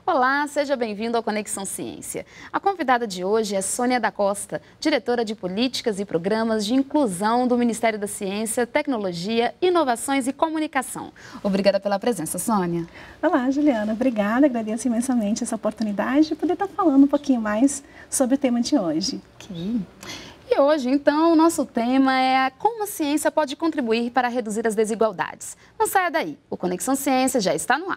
Olá, seja bem-vindo ao Conexão Ciência. A convidada de hoje é Sônia da Costa, diretora de Políticas e Programas de Inclusão do Ministério da Ciência, Tecnologia, Inovações e Comunicação. Obrigada pela presença, Sônia. Olá, Juliana. Obrigada, agradeço imensamente essa oportunidade de poder estar falando um pouquinho mais sobre o tema de hoje. Ok. E hoje, então, o nosso tema é como a ciência pode contribuir para reduzir as desigualdades. Não saia daí, o Conexão Ciência já está no ar.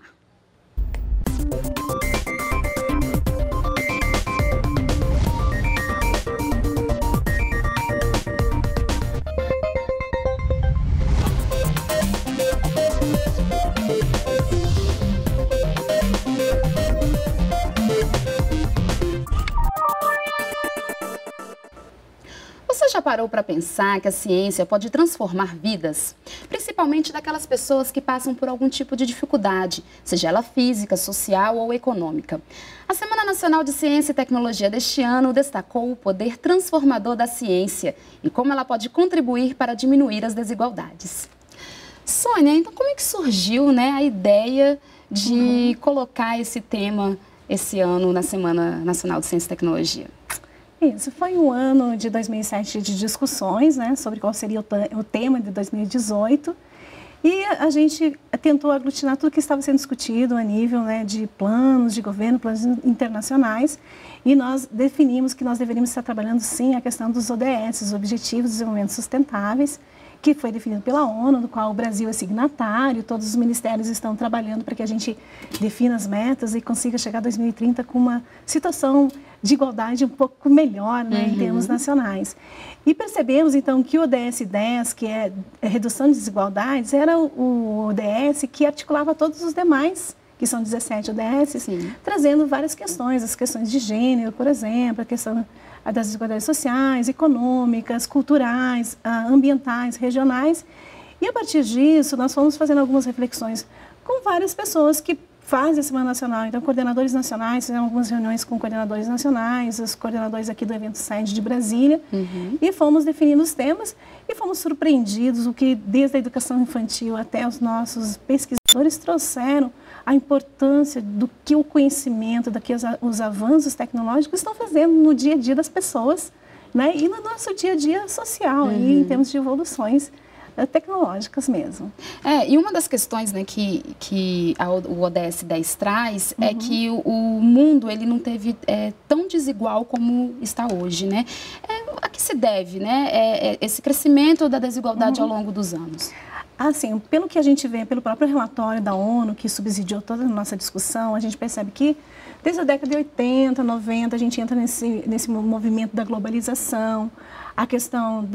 Você já parou para pensar que a ciência pode transformar vidas? Principalmente daquelas pessoas que passam por algum tipo de dificuldade, seja ela física, social ou econômica. A Semana Nacional de Ciência e Tecnologia deste ano destacou o poder transformador da ciência e como ela pode contribuir para diminuir as desigualdades. Sônia, então como é que surgiu, a ideia de colocar esse tema esse ano na Semana Nacional de Ciência e Tecnologia? Isso, foi um ano de 2007 de discussões, sobre qual seria o tema de 2018. E a gente tentou aglutinar tudo que estava sendo discutido a nível de planos de governo, planos internacionais. E nós definimos que nós deveríamos estar trabalhando, sim, a questão dos ODS, os Objetivos de Desenvolvimento Sustentáveis, que foi definido pela ONU, do qual o Brasil é signatário. Todos os ministérios estão trabalhando para que a gente defina as metas e consiga chegar a 2030 com uma situação de igualdade um pouco melhor, em termos nacionais. E percebemos, então, que o ODS 10, que é a redução de desigualdades, era o ODS que articulava todos os demais, que são 17 ODS, trazendo várias questões, as questões de gênero, por exemplo, a questão das desigualdades sociais, econômicas, culturais, ambientais, regionais. E, a partir disso, nós fomos fazendo algumas reflexões com várias pessoas que fazem a Semana Nacional. Então, coordenadores nacionais, fizemos algumas reuniões com coordenadores nacionais, os coordenadores aqui do evento Sede de Brasília, e fomos definindo os temas e fomos surpreendidos, o que desde a educação infantil até os nossos pesquisadores trouxeram a importância do que o conhecimento, do que os avanços tecnológicos estão fazendo no dia a dia das pessoas, e no nosso dia a dia social, e em termos de evoluções tecnológicas mesmo. E uma das questões que o ODS 10 traz é que o mundo ele não teve tão desigual como está hoje, A que se deve, esse crescimento da desigualdade ao longo dos anos? Assim, pelo que a gente vê, pelo próprio relatório da ONU, que subsidiou toda a nossa discussão, a gente percebe que desde a década de 80, 90, a gente entra nesse movimento da globalização, a questão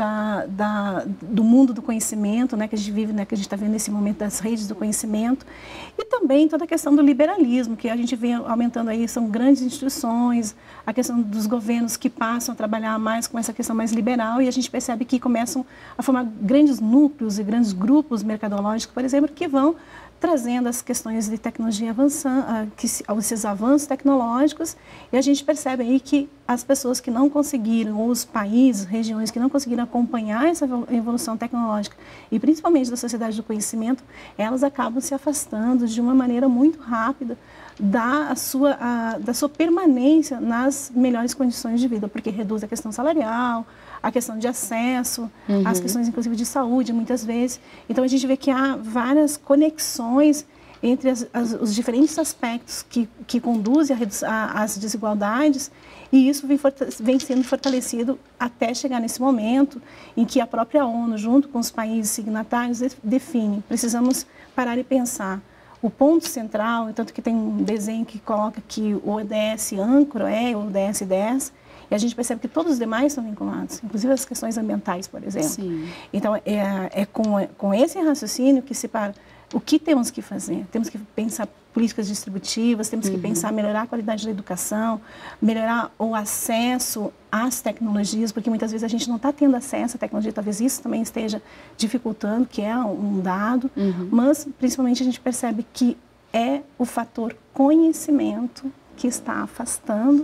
do mundo do conhecimento, que a gente vive, que a gente está vendo nesse momento das redes do conhecimento, e também toda a questão do liberalismo, que a gente vem aumentando aí, são grandes instituições, a questão dos governos que passam a trabalhar mais com essa questão mais liberal, e a gente percebe que começam a formar grandes núcleos e grandes grupos mercadológicos, por exemplo, que vão trazendo as questões de tecnologia avançando, esses avanços tecnológicos, e a gente percebe aí que as pessoas que não conseguiram, ou os países, regiões que não conseguiram acompanhar essa evolução tecnológica, e principalmente da sociedade do conhecimento, elas acabam se afastando de uma maneira muito rápida da sua permanência nas melhores condições de vida, porque reduz a questão salarial, a questão de acesso, as questões inclusive de saúde, muitas vezes. Então, a gente vê que há várias conexões entre os diferentes aspectos que conduzem às desigualdades, e isso vem sendo fortalecido até chegar nesse momento em que a própria ONU, junto com os países signatários, define: precisamos parar e pensar. O ponto central, tanto que tem um desenho que coloca que o ODS âncora é o ODS 10, e a gente percebe que todos os demais estão vinculados, inclusive as questões ambientais, por exemplo. Sim. Então, é com esse raciocínio que se para o que temos que fazer. Temos que pensar políticas distributivas, temos que pensar melhorar a qualidade da educação, melhorar o acesso às tecnologias, porque muitas vezes a gente não está tendo acesso à tecnologia, talvez isso também esteja dificultando, que é um dado, mas principalmente a gente percebe que é o fator conhecimento que está afastando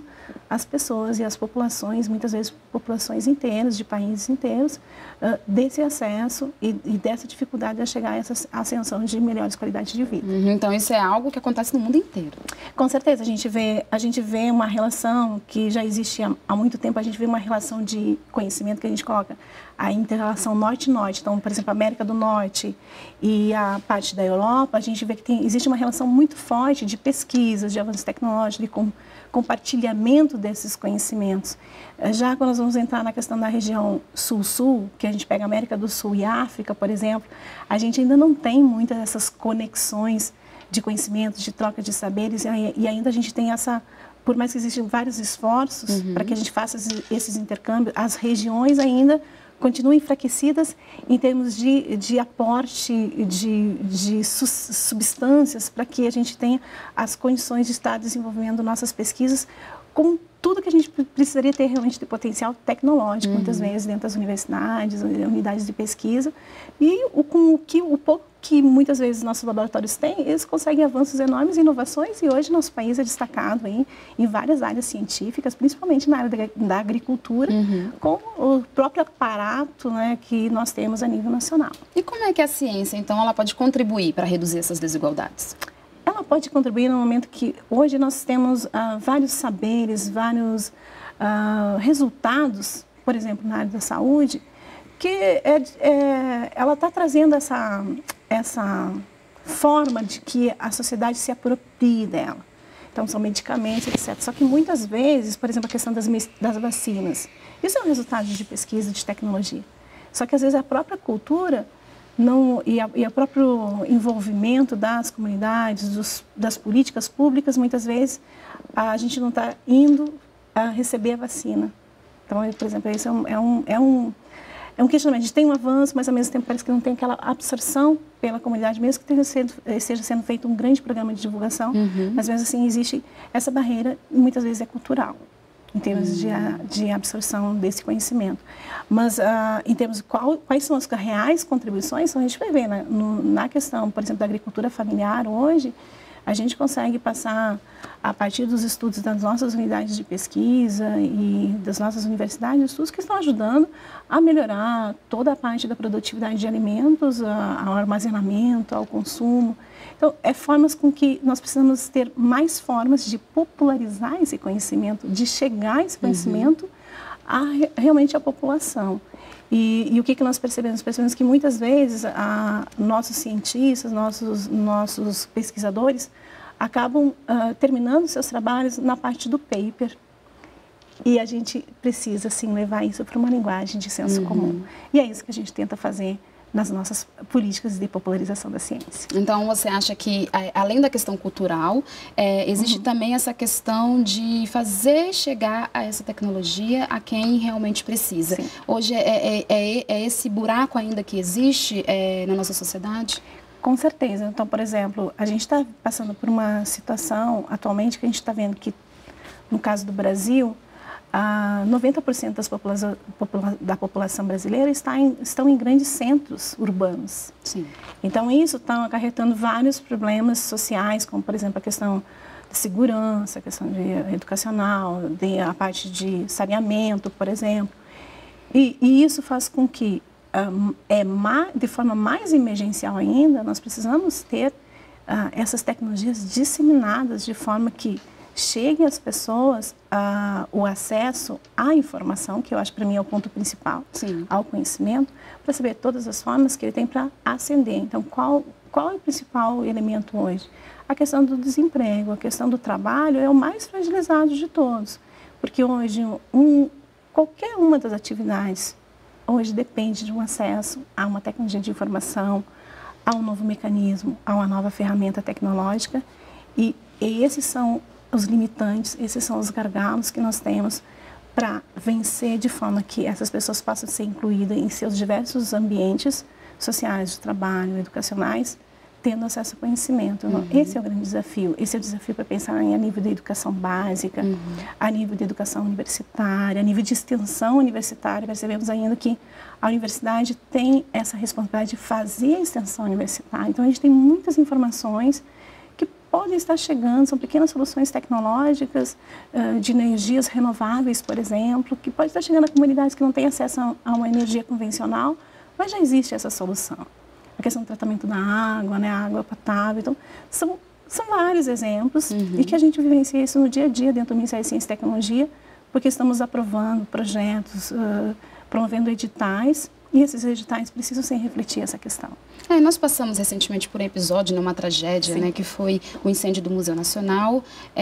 as pessoas e as populações, muitas vezes populações inteiras, de países inteiros, desse acesso e dessa dificuldade a chegar a essa ascensão de melhores qualidades de vida. Então, isso é algo que acontece no mundo inteiro. Com certeza, a gente vê uma relação que já existe há muito tempo, a gente vê uma relação de conhecimento que a gente coloca a inter-relação norte-norte. Então, por exemplo, a América do Norte e a parte da Europa, a gente vê que existe uma relação muito forte de pesquisas, de avanços tecnológicos, de compartilhamento desses conhecimentos. Já quando nós vamos entrar na questão da região sul-sul, que a gente pega a América do Sul e África, por exemplo, a gente ainda não tem muitas dessas conexões de conhecimento, de troca de saberes, e ainda a gente tem essa, por mais que existam vários esforços para que a gente faça esses intercâmbios, as regiões ainda continuam enfraquecidas em termos de aporte de substâncias para que a gente tenha as condições de estar desenvolvendo nossas pesquisas com tudo que a gente precisaria ter realmente de potencial tecnológico, muitas vezes dentro das universidades, unidades de pesquisa, e com o pouco que muitas vezes nossos laboratórios têm, eles conseguem avanços enormes e inovações, e hoje nosso país é destacado em várias áreas científicas, principalmente na área da agricultura, com o próprio aparato, né, que nós temos a nível nacional. E como é que a ciência, então, ela pode contribuir para reduzir essas desigualdades? Ela pode contribuir no momento que hoje nós temos vários saberes, vários resultados, por exemplo, na área da saúde, que ela está trazendo essa forma de que a sociedade se aproprie dela. Então, são medicamentos, etc. Só que muitas vezes, por exemplo, a questão das vacinas, isso é um resultado de pesquisa, de tecnologia. Só que às vezes a própria cultura e o próprio envolvimento das comunidades, das políticas públicas, muitas vezes a gente não está indo a receber a vacina. Então, por exemplo, isso é um questionamento. A gente tem um avanço, mas ao mesmo tempo parece que não tem aquela absorção pela comunidade, mesmo que esteja sendo feito um grande programa de divulgação, mas mesmo assim existe essa barreira, e muitas vezes é cultural, em termos de absorção desse conhecimento. Mas, em termos de quais são as reais contribuições, a gente vai ver na questão, por exemplo, da agricultura familiar hoje, a gente consegue passar, a partir dos estudos das nossas unidades de pesquisa e das nossas universidades, estudos que estão ajudando a melhorar toda a parte da produtividade de alimentos, ao armazenamento, ao consumo. Então, formas com que nós precisamos ter mais formas de popularizar esse conhecimento, de chegar esse conhecimento realmente à população. E o que nós percebemos? Percebemos que muitas vezes nossos cientistas, nossos pesquisadores acabam terminando seus trabalhos na parte do paper. E a gente precisa, sim, levar isso para uma linguagem de senso comum. E é isso que a gente tenta fazer nas nossas políticas de popularização da ciência. Então, você acha que, além da questão cultural, existe também essa questão de fazer chegar a essa tecnologia a quem realmente precisa? Sim. Hoje, é esse buraco ainda que existe na nossa sociedade? Com certeza. Então, por exemplo, a gente está passando por uma situação atualmente que a gente está vendo que, no caso do Brasil, 90% da população brasileira estão em grandes centros urbanos. Sim. Então, isso está acarretando vários problemas sociais, como, por exemplo, a questão de segurança, a questão educacional, a parte de saneamento, por exemplo. E isso faz com que, de forma mais emergencial ainda, nós precisamos ter essas tecnologias disseminadas de forma que chegue às pessoas o acesso à informação, que eu acho para mim é o ponto principal, ao conhecimento, para saber todas as formas que ele tem para ascender. Então, qual é o principal elemento hoje? A questão do desemprego, a questão do trabalho é o mais fragilizado de todos, porque hoje qualquer uma das atividades hoje depende de um acesso a uma tecnologia de informação, a um novo mecanismo, a uma nova ferramenta tecnológica, e esses são os limitantes, esses são os gargalos que nós temos para vencer de forma que essas pessoas possam ser incluídas em seus diversos ambientes sociais, de trabalho, educacionais, tendo acesso ao conhecimento. Esse é o grande desafio. Esse é o desafio para pensar a nível de educação básica, a nível de educação universitária, a nível de extensão universitária. Percebemos ainda que a universidade tem essa responsabilidade de fazer a extensão universitária. Então, a gente tem muitas informações que podem estar chegando, são pequenas soluções tecnológicas de energias renováveis, por exemplo, que pode estar chegando a comunidades que não têm acesso a uma energia convencional, mas já existe essa solução. A questão do tratamento da água, né, a água potável, então, são vários exemplos e que a gente vivencia isso no dia a dia dentro do Ministério de Ciência e Tecnologia, porque estamos aprovando projetos, promovendo editais, e esses editais precisam sem refletir essa questão. Nós passamos recentemente por um episódio, uma tragédia, né, que foi o incêndio do Museu Nacional.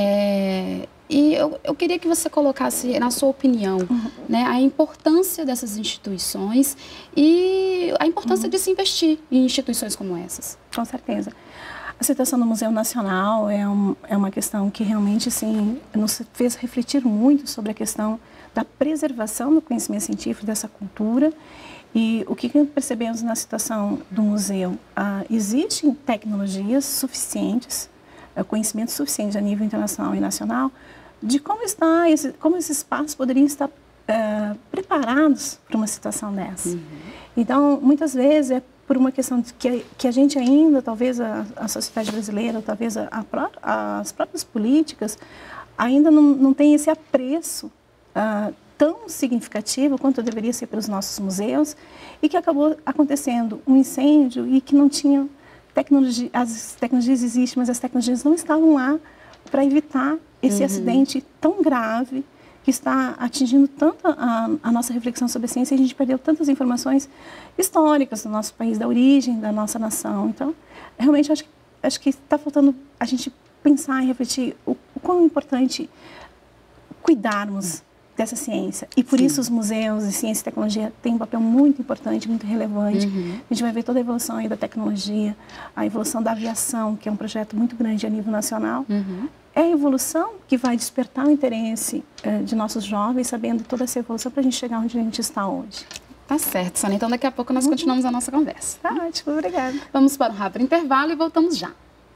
E eu queria que você colocasse, na sua opinião, né, a importância dessas instituições e a importância de se investir em instituições como essas. Com certeza. A situação do Museu Nacional é uma questão que realmente assim, nos fez refletir muito sobre a questão da preservação do conhecimento científico, dessa cultura. E o que percebemos na situação do museu? Existem tecnologias suficientes, conhecimentos suficientes a nível internacional e nacional, de como esses espaços poderiam estar preparados para uma situação dessa. Então, muitas vezes é por uma questão de que a gente ainda, talvez a sociedade brasileira, ou talvez as próprias políticas, ainda não tem esse apreço tão significativo quanto deveria ser pelos nossos museus, e que acabou acontecendo um incêndio e que não tinha tecnologia. As tecnologias existem, mas as tecnologias não estavam lá para evitar esse acidente tão grave que está atingindo tanto a nossa reflexão sobre a ciência, e a gente perdeu tantas informações históricas do nosso país, da origem da nossa nação. Então, realmente acho que está faltando a gente pensar e refletir o quão importante cuidarmos dessa ciência. E por isso os museus de ciência e tecnologia têm um papel muito importante, muito relevante. A gente vai ver toda a evolução aí da tecnologia, a evolução da aviação, que é um projeto muito grande a nível nacional. É a evolução que vai despertar o interesse de nossos jovens, sabendo toda essa evolução para a gente chegar onde a gente está hoje. Tá certo, Sônia. Então, daqui a pouco nós continuamos a nossa conversa. Tá ótimo, obrigada. Vamos para um rápido intervalo e voltamos já.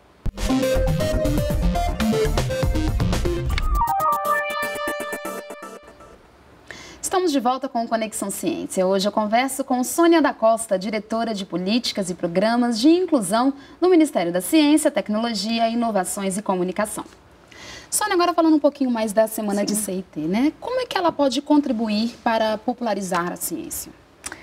Estamos de volta com o Conexão Ciência. Hoje eu converso com Sônia da Costa, diretora de Políticas e Programas de Inclusão do Ministério da Ciência, Tecnologia, Inovações e Comunicação. Sônia, agora falando um pouquinho mais da Semana de CIT, né? Como é que ela pode contribuir para popularizar a ciência?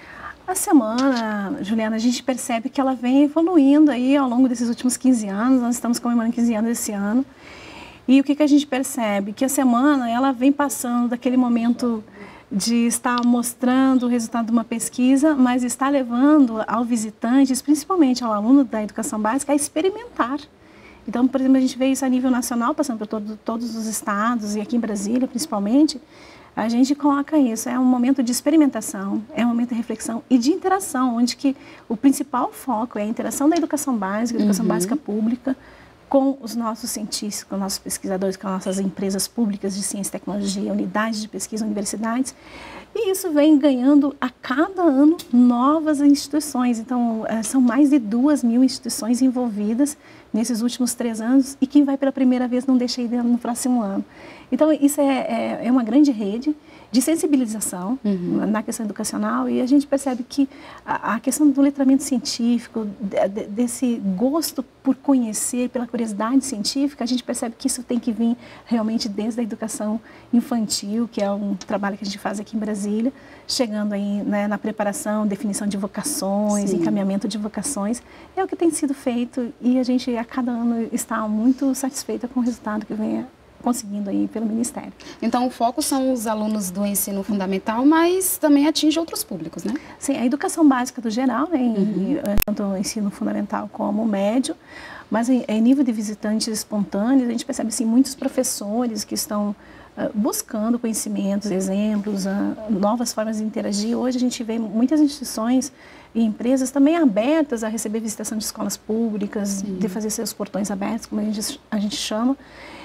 A semana, Juliana, a gente percebe que ela vem evoluindo aí ao longo desses últimos 15 anos. Nós estamos comemorando 15 anos esse ano. E o que a gente percebe? Que a semana, ela vem passando daquele momento de estar mostrando o resultado de uma pesquisa, mas está levando ao visitante, principalmente ao aluno da educação básica, a experimentar. Então, por exemplo, a gente vê isso a nível nacional, passando por todos os estados e aqui em Brasília, principalmente, a gente coloca isso. É um momento de experimentação, é um momento de reflexão e de interação, onde que o principal foco é a interação da educação básica pública, com os nossos cientistas, com os nossos pesquisadores, com as nossas empresas públicas de ciência e tecnologia, unidades de pesquisa, universidades. E isso vem ganhando a cada ano novas instituições. Então, são mais de 2.000 instituições envolvidas nesses últimos 3 anos, e quem vai pela primeira vez não deixa ir no próximo ano. Então, isso é uma grande rede de sensibilização na questão educacional, e a gente percebe que a questão do letramento científico, desse gosto por conhecer, pela curiosidade científica, a gente percebe que isso tem que vir realmente desde a educação infantil, que é um trabalho que a gente faz aqui em Brasília, chegando aí, né, na preparação, definição de vocações, encaminhamento de vocações. É o que tem sido feito, e a gente a cada ano está muito satisfeita com o resultado que vem conseguindo aí pelo Ministério. Então, o foco são os alunos do ensino fundamental, mas também atinge outros públicos, né? Sim, a educação básica do geral, né, tanto o ensino fundamental como o médio, mas em nível de visitantes espontâneos, a gente percebe assim, muitos professores que estão buscando conhecimentos, exemplos, novas formas de interagir. Hoje a gente vê muitas instituições e empresas também abertas a receber visitação de escolas públicas, de fazer seus portões abertos, como a gente chama.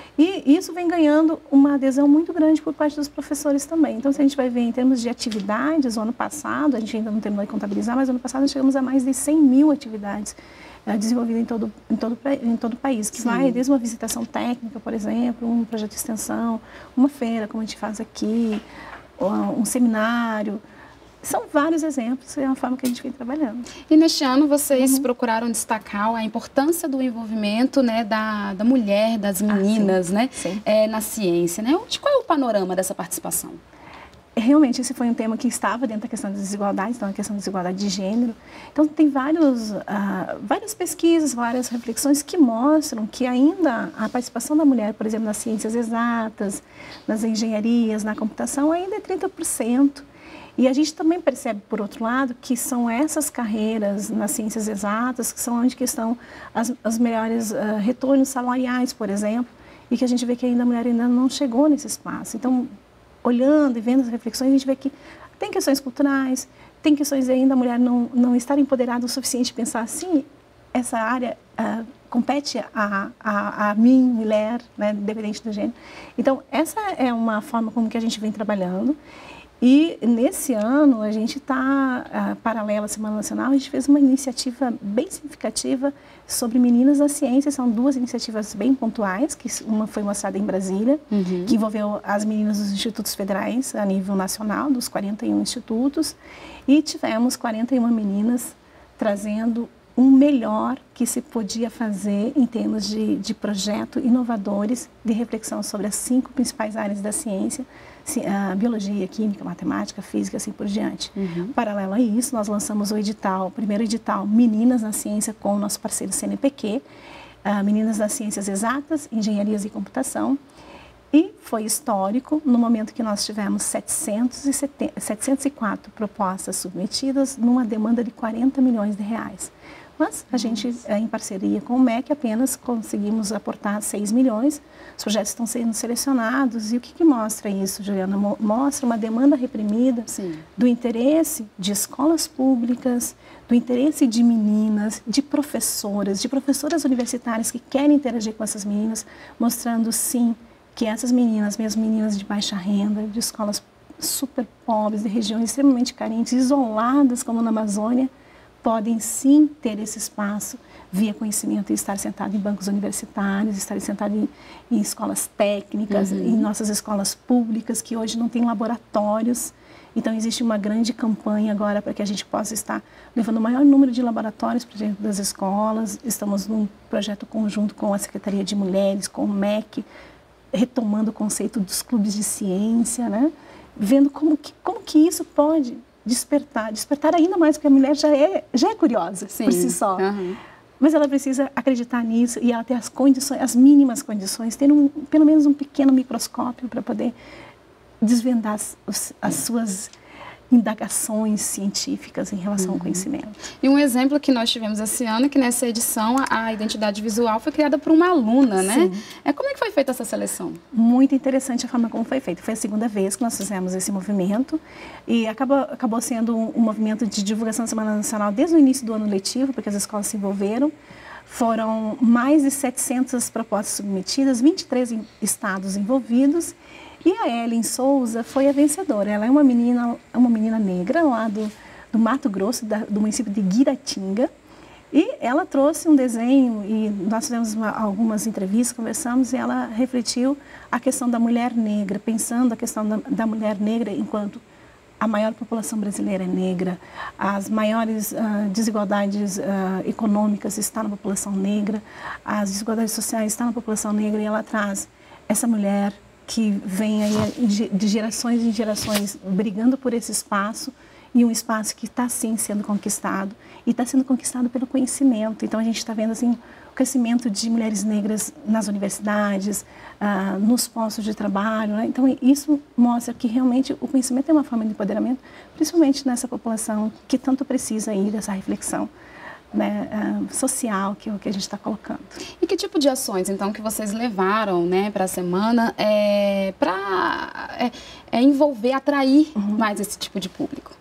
E isso vem ganhando uma adesão muito grande por parte dos professores também. Então, se a gente vai ver em termos de atividades, o ano passado, a gente ainda não terminou de contabilizar, mas o ano passado nós chegamos a mais de 100.000 atividades desenvolvidas em todo o país, que vai desde uma visitação técnica, por exemplo, um projeto de extensão, uma feira, como a gente faz aqui, um seminário, São vários exemplos, é uma forma que a gente vem trabalhando. E neste ano vocês procuraram destacar a importância do envolvimento, né, da mulher, das meninas, sim, né, sim. Na ciência, né? Qual é o panorama dessa participação? Realmente, esse foi um tema que estava dentro da questão das desigualdades, então a questão da desigualdade de gênero. Então, tem várias pesquisas, várias reflexões que mostram que ainda a participação da mulher, por exemplo, nas ciências exatas, nas engenharias, na computação, ainda é 30%. E a gente também percebe, por outro lado, que são essas carreiras nas ciências exatas que são onde que estão as melhores retornos salariais, por exemplo, e que a gente vê que ainda a mulher ainda não chegou nesse espaço. Então, olhando e vendo as reflexões, a gente vê que tem questões culturais, tem questões ainda a mulher não estar empoderada o suficiente de pensar assim, essa área compete a mim, mulher, né, independente do gênero. Então, essa é uma forma como que a gente vem trabalhando. E nesse ano, a gente está, paralela à Semana Nacional, a gente fez uma iniciativa bem significativa sobre meninas na ciência. São duas iniciativas bem pontuais, que uma foi mostrada em Brasília, que envolveu as meninas dos institutos federais a nível nacional, dos 41 institutos, e tivemos 41 meninas trazendo um melhor que se podia fazer em termos de projeto inovadores de reflexão sobre as 5 principais áreas da ciência, a biologia, química, matemática, física, assim por diante. Paralelo a isso, nós lançamos o primeiro edital Meninas na Ciência com o nosso parceiro CNPq, Meninas nas Ciências Exatas, Engenharias e Computação, e foi histórico no momento que nós tivemos 704 propostas submetidas numa demanda de 40 milhões de reais. Mas a gente, em parceria com o MEC, apenas conseguimos aportar 6 milhões. Os projetos estão sendo selecionados. E o que mostra isso, Juliana? Mostra uma demanda reprimida do interesse de escolas públicas, do interesse de meninas, de professoras universitárias que querem interagir com essas meninas, mostrando, sim, que essas meninas, mesmo meninas de baixa renda, de escolas super pobres, de regiões extremamente carentes, isoladas, como na Amazônia, podem sim ter esse espaço via conhecimento e estar sentado em bancos universitários, estar sentado em escolas técnicas, em nossas escolas públicas, que hoje não têm laboratórios. Então, existe uma grande campanha agora para que a gente possa estar levando o maior número de laboratórios para dentro das escolas. Estamos num projeto conjunto com a Secretaria de Mulheres, com o MEC, retomando o conceito dos clubes de ciência, né? Vendo como que isso pode despertar ainda mais, porque a mulher já é curiosa por si só. Mas ela precisa acreditar nisso e ela ter as condições, as mínimas condições, ter pelo menos um pequeno microscópio para poder desvendar as suas indagações científicas em relação ao conhecimento. E um exemplo que nós tivemos esse ano, que nessa edição a identidade visual foi criada por uma aluna, né? Como é que foi feita essa seleção? Muito interessante a forma como foi feita. Foi a segunda vez que nós fizemos esse movimento e acabou sendo um movimento de divulgação da Semana Nacional desde o início do ano letivo, porque as escolas se envolveram. Foram mais de 700 propostas submetidas, 23 estados envolvidos. E a Ellen Souza foi a vencedora. Ela é uma menina negra lá do Mato Grosso, do município de Guiratinga. E ela trouxe um desenho e nós fizemos algumas entrevistas, conversamos e ela refletiu a questão da mulher negra, pensando a questão da mulher negra enquanto a maior população brasileira é negra, as maiores desigualdades econômicas estão na população negra, as desigualdades sociais estão na população negra e ela traz essa mulher que vem aí de gerações em gerações brigando por esse espaço e um espaço que está sim sendo conquistado e está sendo conquistado pelo conhecimento. Então a gente está vendo assim o crescimento de mulheres negras nas universidades, nos postos de trabalho, né? Então isso mostra que realmente o conhecimento é uma forma de empoderamento, principalmente nessa população que tanto precisa aí dessa reflexão, né, social que a gente está colocando. E que tipo de ações, então, que vocês levaram, né, para a semana para envolver, atrair mais esse tipo de público?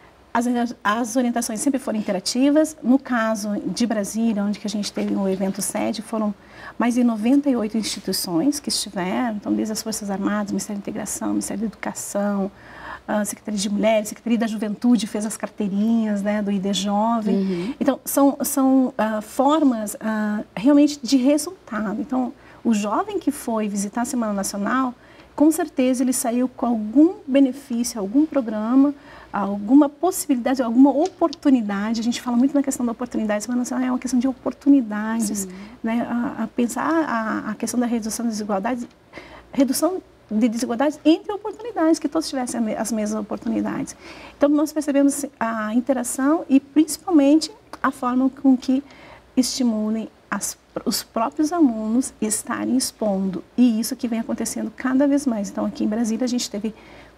As orientações sempre foram interativas. No caso de Brasília, onde que a gente teve um evento sede, foram mais de 98 instituições que estiveram, então desde as Forças Armadas, Ministério da Integração, Ministério da Educação, Secretaria de Mulheres, Secretaria da Juventude fez as carteirinhas, né, do ID Jovem. Então, são formas realmente de resultado. Então, o jovem que foi visitar a Semana Nacional com certeza ele saiu com algum benefício, algum programa, alguma possibilidade, alguma oportunidade. A gente fala muito na questão da oportunidade, mas é uma questão de oportunidades, né? A pensar a questão da redução das desigualdades, redução de desigualdades entre oportunidades, que todos tivessem as mesmas oportunidades. Então, nós percebemos a interação e, principalmente, a forma com que estimulem os próprios alunos estarem expondo. E isso que vem acontecendo cada vez mais. Então, aqui em Brasília, a gente teve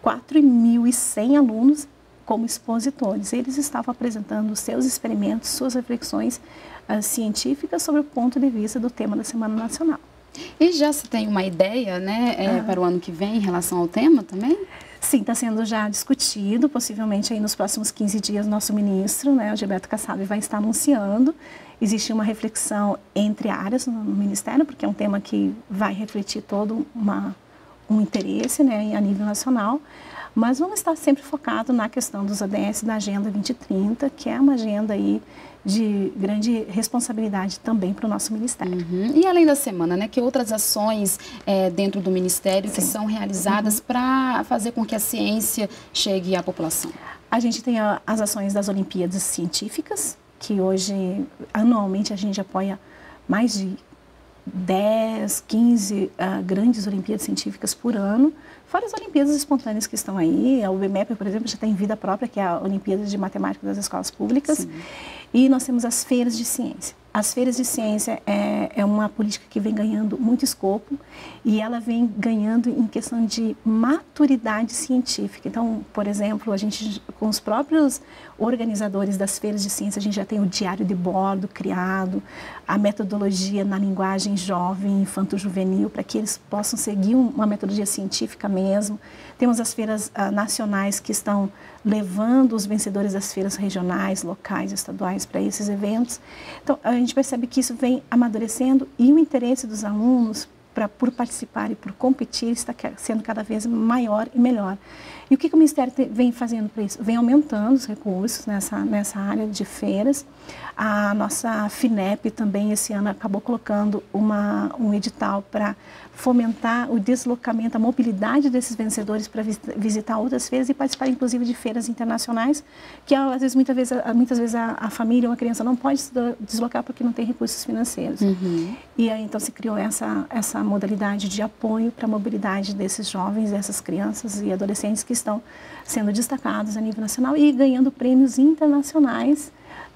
4.100 alunos como expositores. Eles estavam apresentando seus experimentos, suas reflexões científicas sobre o ponto de vista do tema da Semana Nacional. E já se tem uma ideia, né, para o ano que vem em relação ao tema também? Sim, está sendo já discutido, possivelmente aí nos próximos 15 dias nosso ministro, né, o Gilberto Kassab, vai estar anunciando. Existe uma reflexão entre áreas no Ministério, porque é um tema que vai refletir todo um interesse, né, a nível nacional, mas vamos estar sempre focado na questão dos ODS da Agenda 2030, que é uma agenda aí de grande responsabilidade também para o nosso Ministério. E além da semana, né, que outras ações dentro do Ministério que são realizadas para fazer com que a ciência chegue à população? A gente tem as ações das Olimpíadas Científicas, que hoje, anualmente, a gente apoia mais de 10, 15 grandes Olimpíadas Científicas por ano, fora as Olimpíadas espontâneas que estão aí. A UBMEP, por exemplo, já tem vida própria, que é a Olimpíada de Matemática das Escolas Públicas. Sim. E nós temos as feiras de ciência. As feiras de ciência é uma política que vem ganhando muito escopo e ela vem ganhando em questão de maturidade científica. Então, por exemplo, a gente, com os próprios organizadores das feiras de ciência, a gente já tem o diário de bordo criado, a metodologia na linguagem jovem, infanto-juvenil, para que eles possam seguir uma metodologia científica mesmo. Temos as feiras nacionais que estão levando os vencedores das feiras regionais, locais, estaduais para esses eventos. Então, a gente percebe que isso vem amadurecendo e o interesse dos alunos por participar e por competir está sendo cada vez maior e melhor. E o que o Ministério vem fazendo para isso? Vem aumentando os recursos nessa área de feiras. A nossa FINEP também esse ano acabou colocando um edital para fomentar o deslocamento, a mobilidade desses vencedores para visitar outras feiras e participar inclusive de feiras internacionais, que às vezes, muitas vezes a família ou a criança não pode se deslocar porque não tem recursos financeiros. E aí então se criou essa modalidade de apoio para a mobilidade desses jovens, dessas crianças e adolescentes que estão sendo destacados a nível nacional e ganhando prêmios internacionais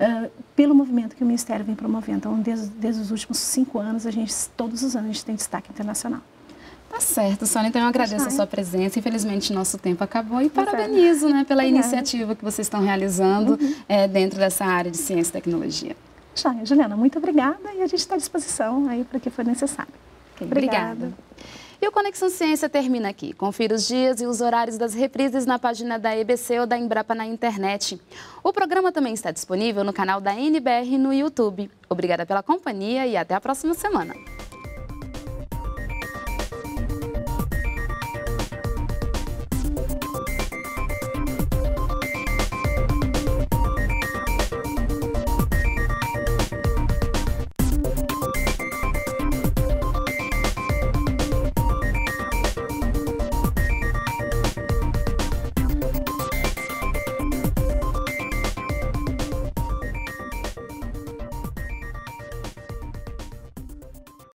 pelo movimento que o Ministério vem promovendo. Então, desde os últimos 5 anos, todos os anos, a gente tem destaque internacional. Tá certo, Sônia. Então, eu agradeço a sua presença. Infelizmente, nosso tempo acabou e parabenizo, né, pela iniciativa que vocês estão realizando dentro dessa área de ciência e tecnologia. Juliana, muito obrigada e a gente está à disposição aí para o que for necessário. Obrigada. E o Conexão Ciência termina aqui. Confira os dias e os horários das reprises na página da EBC ou da Embrapa na internet. O programa também está disponível no canal da NBR no YouTube. Obrigada pela companhia e até a próxima semana.